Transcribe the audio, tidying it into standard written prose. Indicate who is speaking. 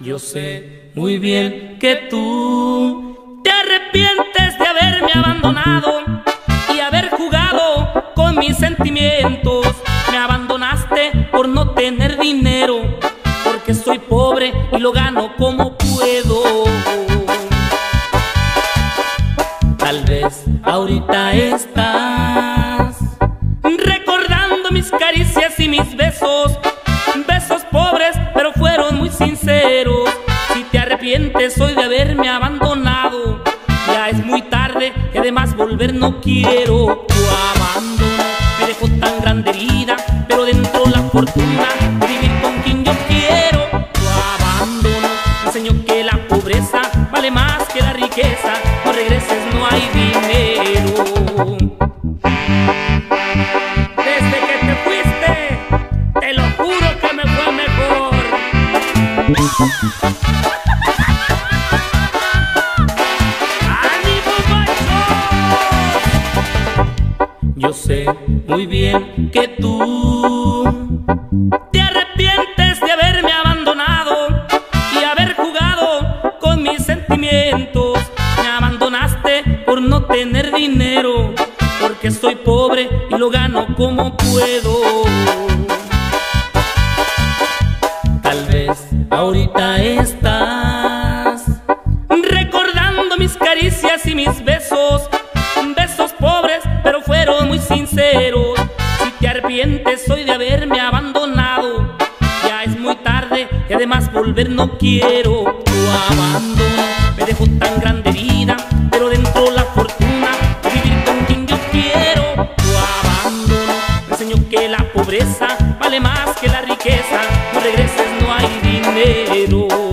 Speaker 1: Yo sé muy bien que tú te arrepientes de haberme abandonado y haber jugado con mis sentimientos. Me abandonaste por no tener dinero, porque soy pobre y lo gano como puedo. Tal vez ahorita estás recordando mis caricias y mis besos, besos pobres pero fueron muy sinceros. Si te arrepientes hoy de haberme abandonado, ya es muy tarde y además volver no quiero. Tu abandono me dejó tan grande herida, pero dentro la fortuna de vivir con quien yo quiero. Tu abandono me enseñó que la pobreza vale más que la riqueza. No regreses, no hay dinero. Desde que te fuiste, te lo juro que me fue mejor. ¡Ánimo, macho! Yo sé muy bien que tú te arrepientes de haberme abandonado y haber jugado con mis sentimientos. Me abandonaste por no tener dinero, porque soy pobre y lo gano como puedo. Tal vez ahorita estás recordando mis caricias y mis besos, besos pobres pero fueron muy sinceros. Si te arrepientes hoy de haberme abandonado, ya es muy tarde y además volver no quiero. Tu abandono me dejó tan grande herida, pero dentro la fortuna de vivir con quien yo quiero. Tu abandono me enseñó que la pobreza vale más que la riqueza. No regreses, no hay dinero.